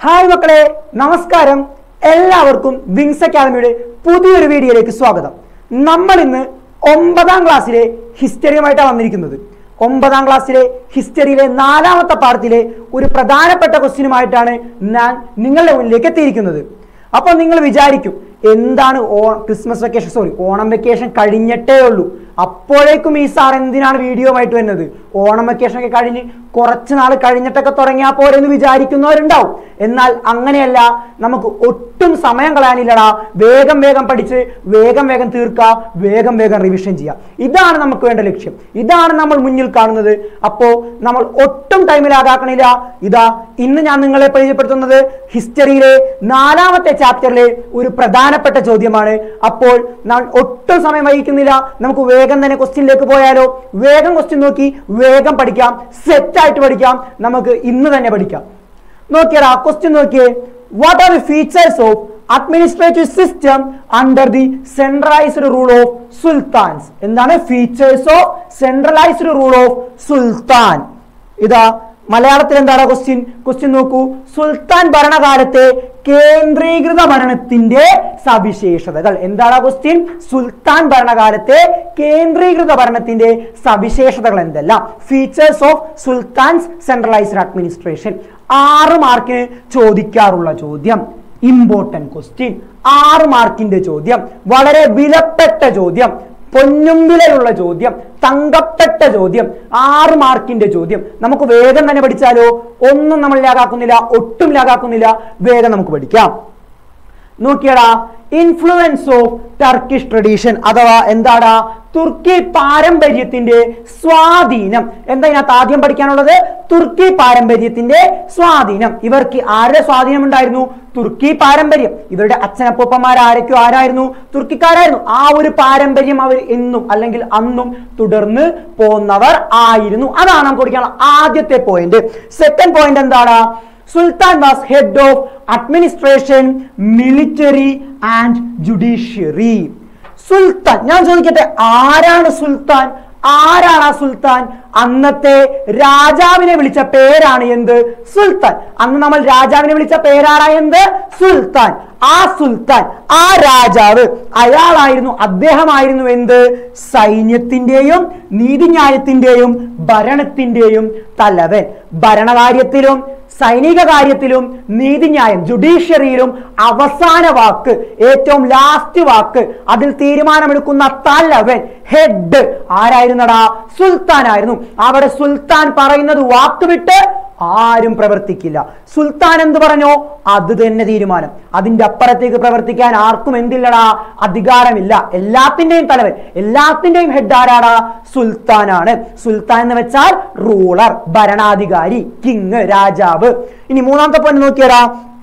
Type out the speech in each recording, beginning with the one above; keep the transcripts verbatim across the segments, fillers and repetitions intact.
Hi മക്കളെ, നമസ്കാരം. എല്ലാവർക്കും വിങ്സ് അക്കാദമിയുടെ പുതിയൊരു വീഡിയോയിലേക്ക് സ്വാഗതം. നമ്മൾ ഇന്ന് ഒമ്പതാം ക്ലാസ്സിലെ ഹിസ്റ്ററിയുമായിട്ടാണ് വന്നിരിക്കുന്നത്. ഒമ്പതാം ക്ലാസ്സിലെ ഹിസ്റ്ററിയിലെ നാലാമത്തെ പാഠത്തിലെ ഒരു പ്രധാനപ്പെട്ട ക്വസ്റ്റ്യനുമായിട്ടാണ് ഞാൻ നിങ്ങളുടെ മുന്നിലേക്ക് എത്തിയിരിക്കുന്നത്. അപ്പോൾ നിങ്ങൾ വിചാരിക്കും, എന്താണ് ഓ Christmas vacation sorry Onam vacation കഴിഞ്ഞിട്ടേ ഉള്ളൂ, അപ്പോഴേക്കും ഈ സാർ എന്തിനാണ് വീഡിയോ ആയിട്ട് വരുന്നത്? ഓണം വെക്കേഷൻ ഒക്കെ കഴിഞ്ഞ് കുറച്ച് നാൾ കഴിഞ്ഞിട്ടൊക്കെ തുടങ്ങിയാൽ പോരെ എന്ന് വിചാരിക്കുന്നവരുണ്ടാവും. എന്നാൽ അങ്ങനെയല്ല, നമുക്ക് ഒട്ടും സമയം കളയാനില്ലടാ. വേഗം വേഗം പഠിച്ച് വേഗം വേഗം തീർക്കുക, വേഗം വേഗം റിവിഷൻ ചെയ്യുക. ഇതാണ് നമുക്ക് വേണ്ട ലക്ഷ്യം, ഇതാണ് നമ്മൾ മുന്നിൽ കാണുന്നത്. അപ്പോൾ നമ്മൾ ഒട്ടും ടൈമിലാകാക്കണില്ല. ഇതാ ഇന്ന് ഞാൻ നിങ്ങളെ പരിചയപ്പെടുത്തുന്നത് ഹിസ്റ്ററിയിലെ നാലാമത്തെ ചാപ്റ്ററിലെ ഒരു പ്രധാനപ്പെട്ട ചോദ്യമാണ്. അപ്പോൾ ഞാൻ ഒട്ടും സമയം വഹിക്കുന്നില്ല, നമുക്ക് വേഗം തന്നെ ക്വസ്റ്റ്യനിലേക്ക് പോയാലോ? വേഗം ക്വസ്റ്റ്യൻ നോക്കി വേഗം പഠിക്കാം, സെറ്റ് ആയിട്ട് പഠിക്കാം. നമുക്ക് ഇന്ന് തന്നെ പഠിക്കാം. നോക്കിയടാ, ക്വസ്റ്റ്യൻ നോക്കിയേ. What are the features of administrative system under the centralised rule of sultans? എന്താണ് features of centralised rule of sultan? ഇതാ മലയാളത്തിൽ എന്താണ് ക്വസ്റ്റ്യൻ? ക്വസ്റ്റ്യൻ നോക്കൂ. സുൽത്താൻ ഭരണകാലത്തെ കേന്ദ്രീകൃത ഭരണത്തിന്റെ സവിശേഷതകൾ. എന്താണ് ക്വസ്റ്റ്യൻ? സുൽത്താൻ ഭരണകാലത്തെ കേന്ദ്രീകൃത ഭരണത്തിന്റെ സവിശേഷതകൾ എന്തെല്ലാം? Features of sultans centralised administration. ആറ് മാർക്കിന് ചോദിക്കാറുള്ള ചോദ്യം, ഇമ്പോർട്ടന്റ് ക്വസ്റ്റ്യൻ. ആറ് മാർക്കിന്റെ ചോദ്യം, വളരെ വിലപ്പെട്ട ചോദ്യം, പൊന്നും വിലയുള്ള ചോദ്യം, തങ്കപ്പെട്ട ചോദ്യം, ആറ് മാർക്കിന്റെ ചോദ്യം. നമുക്ക് വേഗം തന്നെ പഠിച്ചാലോ? ഒന്നും നമ്മൾ ലാഗാക്കുന്നില്ല, ഒട്ടും ലാഗാക്കുന്നില്ല, വേഗം നമുക്ക് പഠിക്കാം. നോക്കിയടാ, ഇൻഫ്ലുവൻസ് ഓഫ് ടർക്കിഷ് ട്രഡീഷൻ അഥവാ എന്താടാ തുർക്കി പാരമ്പര്യത്തിന്റെ സ്വാധീനം. എന്താ ഇതിനകത്ത് ആദ്യം പഠിക്കാനുള്ളത്? തുർക്കി പാരമ്പര്യത്തിന്റെ സ്വാധീനം. ഇവർക്ക് ആരുടെ സ്വാധീനം ഉണ്ടായിരുന്നു? തുർക്കി പാരമ്പര്യം. ഇവരുടെ അച്ഛനപ്പൂപ്പന്മാർ ആരൊക്കെയോ ആരായിരുന്നു? തുർക്കിക്കാരായിരുന്നു. ആ ഒരു പാരമ്പര്യം അവർ എന്നും അല്ലെങ്കിൽ അന്നും തുടർന്ന് പോന്നവർ ആയിരുന്നു. അതാണ് നമുക്ക് പഠിക്കാനുള്ള ആദ്യത്തെ പോയിന്റ്. സെക്കൻഡ് പോയിന്റ് എന്താണ്? Sultan was head of administration, military and judiciary. സുൽത്താൻ, ഞാൻ ചോദിക്കട്ടെ, ആരാണ് സുൽത്താൻ? ആരാണ് ആ സുൽത്താൻ? അന്നത്തെ രാജാവിനെ വിളിച്ച പേരാണ് എന്ത്? സുൽത്താൻ. അന്ന് നമ്മൾ രാജാവിനെ വിളിച്ച പേരാണ് എന്ത്? സുൽത്താൻ. ആ സുൽത്താൻ, ആ രാജാവ്, അയാളായിരുന്നു, അദ്ദേഹമായിരുന്നു എന്ത്? സൈന്യത്തിന്റെയും നീതിന്യായത്തിന്റെയും ഭരണത്തിന്റെയും തലവൻ. ഭരണകാര്യത്തിലും സൈനിക കാര്യത്തിലും നീതിന്യായം ജുഡീഷ്യറിയിലും അവസാന വാക്ക്, ഏറ്റവും ലാസ്റ്റ് വാക്ക്, അതിൽ തീരുമാനമെടുക്കുന്ന തലവൻ, ഹെഡ് ആരായിരുന്നടാ? സുൽത്താൻ ആയിരുന്നു. അവിടെ സുൽത്താൻ പറയുന്നത് വാക്ക് വിട്ട് ആരും പ്രവർത്തിക്കില്ല. സുൽത്താൻ എന്ത് പറഞ്ഞോ അത് തന്നെ തീരുമാനം. അതിന്റെ അപ്പുറത്തേക്ക് പ്രവർത്തിക്കാൻ ആർക്കും എന്തില്ലടാ? അധികാരമില്ല. എല്ലാത്തിന്റെയും തലവൻ, എല്ലാത്തിന്റെയും ഹെഡ് ആരാടാ? സുൽത്താനാണ്. സുൽത്താൻ എന്ന് വെച്ചാൽ റൂളർ, ഭരണാധികാരി, കിങ്, രാജാവ്. ഇനി മൂന്നാമത്തെ പോയിന്റ് നോക്കിയടാ.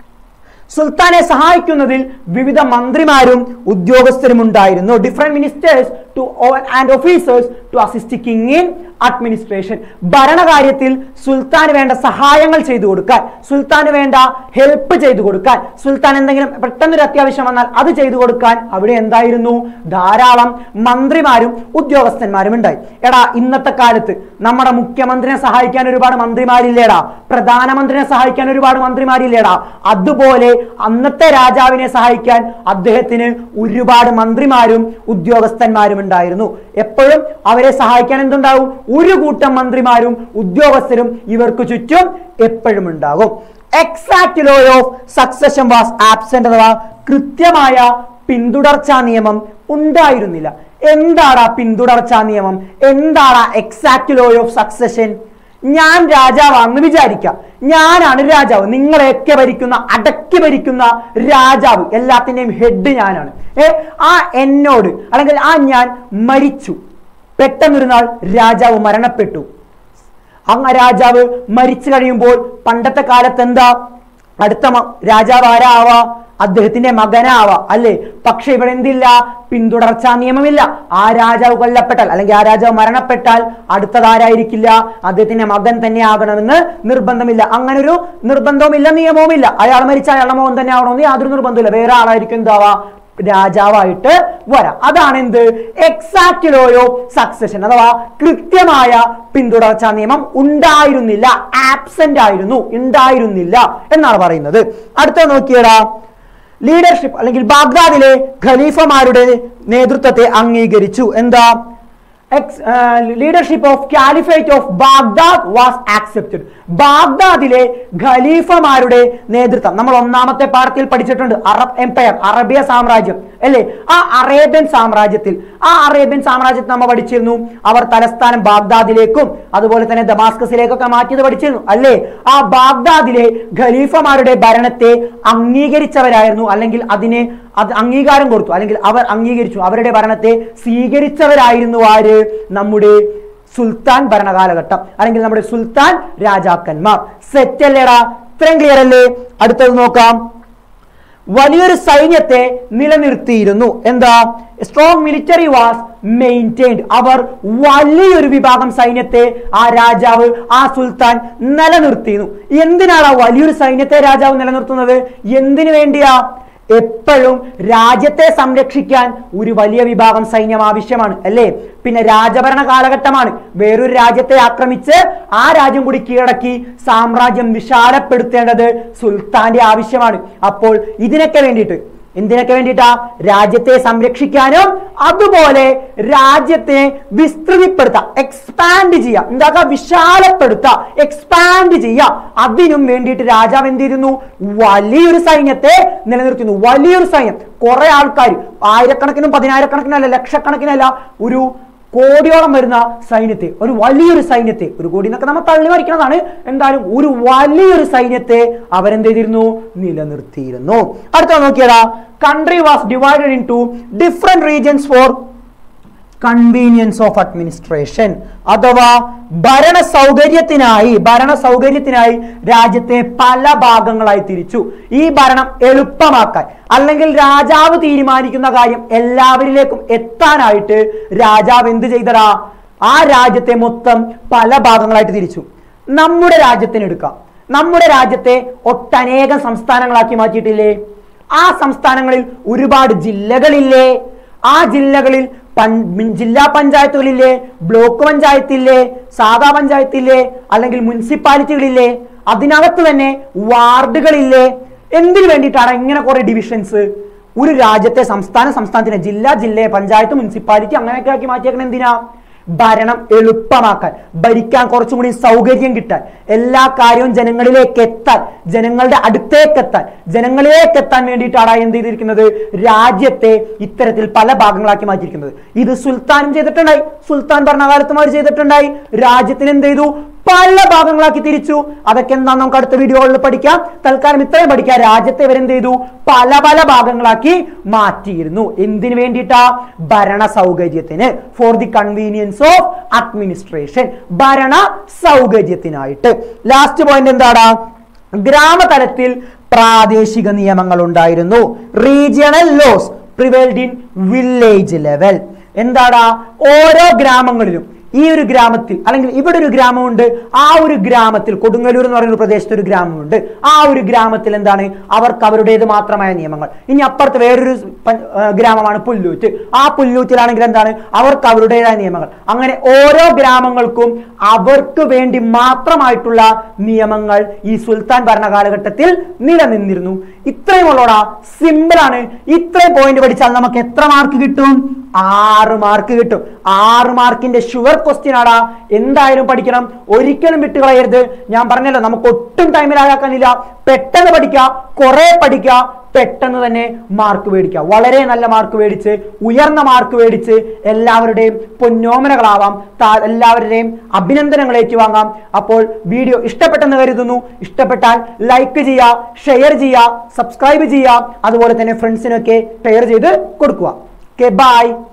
സുൽത്താനെ സഹായിക്കുന്നതിൽ വിവിധ മന്ത്രിമാരും ഉദ്യോഗസ്ഥരും ഉണ്ടായിരുന്നു. Different ministers to and officers to assist king in administration. ഭരണകാര്യത്തിൽ സുൽത്താന് വേണ്ട സഹായങ്ങൾ ചെയ്തു കൊടുക്കാൻ, സുൽത്താന് വേണ്ട ഹെൽപ്പ് ചെയ്തു കൊടുക്കാൻ, സുൽത്താൻ എന്തെങ്കിലും പെട്ടെന്നൊരു അത്യാവശ്യം വന്നാൽ അത് ചെയ്തു കൊടുക്കാൻ അവിടെ എന്തായിരുന്നു? ധാരാളം മന്ത്രിമാരും ഉദ്യോഗസ്ഥന്മാരും ഉണ്ടായി. എടാ, ഇന്നത്തെ കാലത്ത് നമ്മുടെ മുഖ്യമന്ത്രിനെ സഹായിക്കാൻ ഒരുപാട് മന്ത്രിമാരില്ലേടാ? പ്രധാനമന്ത്രിനെ സഹായിക്കാൻ ഒരുപാട് മന്ത്രിമാരില്ലേടാ? അതുപോലെ അന്നത്തെ രാജാവിനെ സഹായിക്കാൻ അദ്ദേഹത്തിന് ഒരുപാട് മന്ത്രിമാരും ഉദ്യോഗസ്ഥന്മാരും ഉണ്ടായിരുന്നു. എപ്പോഴും അവരെ സഹായിക്കാൻ എന്തുണ്ടാവും? ഒരു കൂട്ടം മന്ത്രിമാരും ഉദ്യോഗസ്ഥരും ഇവർക്ക് ചുറ്റും എപ്പോഴും ഉണ്ടാകും. Exact law of succession was absent അഥവാ കൃത്യമായ പിന്തുടർച്ചാ നിയമം ഉണ്ടായിരുന്നില്ല. എന്താണ് പിന്തുടർച്ചാ നിയമം? എന്താണ് എക്സാക്ട് ലോ ഓഫ് സക്സഷൻ? ഞാൻ രാജാവാണെന്ന് വിചാരിക്കാം, ഞാനാണ് രാജാവ്, നിങ്ങളെയൊക്കെ ഭരിക്കുന്ന, അടക്കി ഭരിക്കുന്ന രാജാവ്, എല്ലാത്തിന്റെയും ഹെഡ് ഞാനാണ്. ഏ ആ എന്നോട് അല്ലെങ്കിൽ ആ ഞാൻ മരിച്ചു. പെട്ടെന്നൊരു നാൾ രാജാവ് മരണപ്പെട്ടു. അങ്ങ് രാജാവ് മരിച്ചു കഴിയുമ്പോൾ പണ്ടത്തെ കാലത്ത് എന്താ? അടുത്ത രാജാവ് ആരാവാ? അദ്ദേഹത്തിന്റെ മകനാവാ, അല്ലേ? പക്ഷെ ഇവിടെ എന്തില്ല? പിന്തുടർച്ചാ നിയമമില്ല. ആ രാജാവ് കൊല്ലപ്പെട്ടാൽ അല്ലെങ്കിൽ ആ രാജാവ് മരണപ്പെട്ടാൽ അടുത്തതാരായിരിക്കില്ല? അദ്ദേഹത്തിന്റെ മകൻ തന്നെ ആകണമെന്ന് നിർബന്ധമില്ല. അങ്ങനെ ഒരു നിർബന്ധവുമില്ല, നിയമവുമില്ല. അയാൾ മരിച്ചാൽ അയാളുടെ മകൻ തന്നെ ആവണമെന്ന് യാതൊരു നിർബന്ധമില്ല. വേറെ ആളായിരിക്കും എന്താവാ? രാജാവായിട്ട് വരാം. അതാണ് എന്ത് എക്സാക്ട് ലോ ഓഫ് സക്സഷൻ അഥവാ കൃത്യമായ പിന്തുടർച്ചാ നിയമം ഉണ്ടായിരുന്നില്ല, ആബ്സെന്റ് ആയിരുന്നു, ഉണ്ടായിരുന്നില്ല എന്നാണ് പറയുന്നത്. അടുത്ത നോക്കിയടാ, ലീഡർഷിപ്പ് അല്ലെങ്കിൽ ബാഗ്ദാദിലെ ഖലീഫമാരുടെ നേതൃത്വത്തെ അംഗീകരിച്ചു. എന്താ leadership of caliphate of Baghdad was accepted. ബാഗ്ദാദിലെ ഖലീഫമാരുടെ നേതൃത്വം നമ്മൾ ഒന്നാമത്തെ പാഠത്തിൽ പഠിച്ചിട്ടുണ്ട്. അറബ് എംപയർ, അറബിയ സാമ്രാജ്യം അല്ലേ? ആ അറേബ്യൻ സാമ്രാജ്യത്തിൽ ആ അറേബ്യൻ സാമ്രാജ്യത്തിൽ നമ്മൾ പഠിച്ചിരുന്നു അവർ തലസ്ഥാനം ബാഗ്ദാദിലേക്കും അതുപോലെ തന്നെ ദമാസ്കസിലേക്കൊക്കെ മാറ്റിയത് പഠിച്ചിരുന്നു അല്ലേ? ആ ബാഗ്ദാദിലെ ഖലീഫമാരുടെ ഭരണത്തെ അംഗീകരിച്ചവരായിരുന്നു, അല്ലെങ്കിൽ അതിനെ അത് അംഗീകാരം കൊടുത്തു, അല്ലെങ്കിൽ അവർ അംഗീകരിച്ചു, അവരുടെ ഭരണത്തെ സ്വീകരിച്ചവരായിരുന്നു ആര്? നമ്മുടെ സുൽത്താൻ ഭരണകാലഘട്ടം അല്ലെങ്കിൽ നമ്മുടെ സുൽത്താൻ രാജാക്കന്മാർ. സെറ്റ് അല്ലേടാ? ഇത്രയും ക്ലിയർ അല്ലേ? അടുത്തത് നോക്കാം. വലിയൊരു സൈന്യത്തെ നിലനിർത്തിയിരുന്നു. എന്താ? Strong military was maintained. അവർ വലിയൊരു വിഭാഗം സൈന്യത്തെ ആ രാജാവ് ആ സുൽത്താൻ നിലനിർത്തിയിരുന്നു. എന്തിനാണ് വലിയൊരു സൈന്യത്തെ രാജാവ് നിലനിർത്തുന്നത്? എന്തിനു വേണ്ടിയാ? എപ്പോഴും രാജ്യത്തെ സംരക്ഷിക്കാൻ ഒരു വലിയ വിഭാഗം സൈന്യം ആവശ്യമാണ് അല്ലേ? പിന്നെ രാജഭരണ കാലഘട്ടമാണ്. വേറൊരു രാജ്യത്തെ ആക്രമിച്ച് ആ രാജ്യം കൂടി കീഴടക്കി സാമ്രാജ്യം വിശാലപ്പെടുത്തേണ്ടത് സുൽത്താന്റെ ആവശ്യമാണ്. അപ്പോൾ ഇതിനൊക്കെ വേണ്ടിയിട്ട് എന്തിനൊക്കെ വേണ്ടിയിട്ടാ? രാജ്യത്തെ സംരക്ഷിക്കാനും അതുപോലെ രാജ്യത്തെ വിസ്തൃതിപ്പെടുത്താം, എക്സ്പാൻഡ് ചെയ്യുക, എന്താ വിശാലപ്പെടുത്തുക, എക്സ്പാൻഡ് ചെയ്യുക. അതിനും വേണ്ടിയിട്ട് രാജാവ് എന്ത് ചെയ്തിരുന്നു? വലിയൊരു സൈന്യത്തെ നിലനിർത്തുന്നു. വലിയൊരു സൈന്യം, കുറെ ആൾക്കാർ, ആയിരക്കണക്കിനും പതിനായിരക്കണക്കിനല്ല, ലക്ഷക്കണക്കിനല്ല, ഒരു കോടിയോളം വരുന്ന സൈന്യത്തെ, ഒരു വലിയൊരു സൈന്യത്തെ, ഒരു കോടി എന്നൊക്കെ നമ്മൾ തള്ളി മറിക്കുന്നതാണ്, എന്തായാലും ഒരു വലിയൊരു സൈന്യത്തെ അവരെന്ത് ചെയ്തിരുന്നു? നിലനിർത്തിയിരുന്നു. അടുത്ത നോക്കിയടാ, country was divided into different regions for convenience of administration. അഥവാ ഭരണ സൗകര്യത്തിനായി ഭരണ സൗകര്യത്തിനായി രാജ്യത്തെ പല ഭാഗങ്ങളായി തിരിച്ചു. ഈ ഭരണം എളുപ്പമാക്കാൻ, അല്ലെങ്കിൽ രാജാവ് തീരുമാനിക്കുന്ന കാര്യം എല്ലാവരിലേക്കും എത്താനായിട്ട് രാജാവ് എന്ത് ചെയ്തടാ? ആ രാജ്യത്തെ മൊത്തം പല ഭാഗങ്ങളായിട്ട് തിരിച്ചു. നമ്മുടെ രാജ്യത്തിന് എടുക്കാം. നമ്മുടെ രാജ്യത്തെ ഒട്ടനേകം സംസ്ഥാനങ്ങളാക്കി മാറ്റിയിട്ടില്ലേ? ആ സംസ്ഥാനങ്ങളിൽ ഒരുപാട് ജില്ലകളില്ലേ? ആ ജില്ലകളിൽ ജില്ലാ പഞ്ചായത്തുകളില്ലേ? ബ്ലോക്ക് പഞ്ചായത്തില്ലേ? സാധാ പഞ്ചായത്തില്ലേ? അല്ലെങ്കിൽ മുനിസിപ്പാലിറ്റികളില്ലേ? അതിനകത്ത് തന്നെ വാർഡുകളില്ലേ? എന്തിനു വേണ്ടിയിട്ടാണ് ഇങ്ങനെ കുറെ ഡിവിഷൻസ്? ഒരു രാജ്യത്തെ സംസ്ഥാന സംസ്ഥാനത്തിന് ജില്ല ജില്ല പഞ്ചായത്ത് മുനിസിപ്പാലിറ്റി അങ്ങനെയൊക്കെ ആക്കി മാറ്റിയേക്കണം. എന്തിനാ? ഭരണം എളുപ്പമാക്കാൻ, ഭരിക്കാൻ കുറച്ചും കൂടി സൗകര്യം കിട്ടാൻ, എല്ലാ കാര്യവും ജനങ്ങളിലേക്ക് എത്താൻ, ജനങ്ങളുടെ അടുത്തേക്ക് എത്താൻ, ജനങ്ങളിലേക്ക് എത്താൻ വേണ്ടിയിട്ടാണ് എന്ത് ചെയ്തിരിക്കുന്നത്? രാജ്യത്തെ ഇത്തരത്തിൽ പല ഭാഗങ്ങളാക്കി മാറ്റിയിരിക്കുന്നത്. ഇത് സുൽത്താനും ചെയ്തിട്ടുണ്ടായി, സുൽത്താൻ ഭരണകാലത്തും അവർ ചെയ്തിട്ടുണ്ടായി. രാജ്യത്തിന് എന്ത് ചെയ്തു? പല ഭാഗങ്ങളാക്കി തിരിച്ചു. അതൊക്കെ എന്താ നമുക്ക് അടുത്ത വീഡിയോകളിൽ പഠിക്കാം. തൽക്കാലം ഇത്രയും പഠിക്കാം. രാജ്യത്തെ ഇവരെന്ത് ചെയ്തു? പല പല ഭാഗങ്ങളാക്കി മാറ്റിയിരുന്നു. എന്തിനു വേണ്ടിയിട്ടാ? ഭരണ സൗകര്യത്തിന്, for the convenience of administration, ഭരണ സൗകര്യത്തിനായിട്ട്. ലാസ്റ്റ് പോയിന്റ് എന്താടാ? ഗ്രാമതലത്തിൽ പ്രാദേശിക നിയമങ്ങൾ ഉണ്ടായിരുന്നു. Regional laws prevailed in village level. എന്താടാ? ഓരോ ഗ്രാമങ്ങളിലും, ഈ ഒരു ഗ്രാമത്തിൽ അല്ലെങ്കിൽ ഇവിടെ ഒരു ഗ്രാമമുണ്ട്, ആ ഒരു ഗ്രാമത്തിൽ, കൊടുങ്ങല്ലൂർ എന്ന് പറയുന്ന ഒരു പ്രദേശത്ത് ഒരു ഗ്രാമമുണ്ട്, ആ ഒരു ഗ്രാമത്തിൽ എന്താണ്? അവർക്ക് അവരുടേത് മാത്രമായ നിയമങ്ങൾ. ഇനി അപ്പുറത്ത് വേറൊരു ഗ്രാമമാണ് പുല്ലൂറ്റ്, ആ പുല്ലൂറ്റിലാണെങ്കിൽ എന്താണ്? അവർക്ക് അവരുടേതായ നിയമങ്ങൾ. അങ്ങനെ ഓരോ ഗ്രാമങ്ങൾക്കും അവർക്ക് വേണ്ടി മാത്രമായിട്ടുള്ള നിയമങ്ങൾ ഈ സുൽത്താൻ ഭരണകാലഘട്ടത്തിൽ നിലനിന്നിരുന്നു. ഇത്രയും ഉള്ളോടാ, സിമ്പിൾ ആണ്. ഇത്രയും പോയിന്റ് പഠിച്ചാൽ നമുക്ക് എത്ര മാർക്ക് കിട്ടും? ആറ് മാർക്ക് കിട്ടും. ആറ് മാർക്കിന്റെ ഷുവർ ക്വസ്റ്റ്യൻ ആടാ. എന്തായാലും പഠിക്കണം, ഒരിക്കലും വിട്ടുകളയരുത്. ഞാൻ പറഞ്ഞല്ലോ, നമുക്ക് ഒട്ടും ടൈമിലാക്കാനില്ല. പെട്ടെന്ന് പഠിക്കുക, കുറെ പഠിക്കുക, പെട്ടെന്ന് തന്നെ മാർക്ക് മേടിക്കുക. വളരെ നല്ല മാർക്ക് മേടിച്ച്, ഉയർന്ന മാർക്ക് മേടിച്ച് എല്ലാവരുടെയും പൊന്നോമനകളാവാം, എല്ലാവരുടെയും അഭിനന്ദനങ്ങൾ ഏറ്റുവാങ്ങാം. അപ്പോൾ വീഡിയോ ഇഷ്ടപ്പെട്ടെന്ന് കരുതുന്നു. ഇഷ്ടപ്പെട്ടാൽ ലൈക്ക് ചെയ്യുക, ഷെയർ ചെയ്യുക, സബ്സ്ക്രൈബ് ചെയ്യുക, അതുപോലെ തന്നെ ഫ്രണ്ട്സിനൊക്കെ ഷെയർ ചെയ്ത് കൊടുക്കുക. Okay, bye.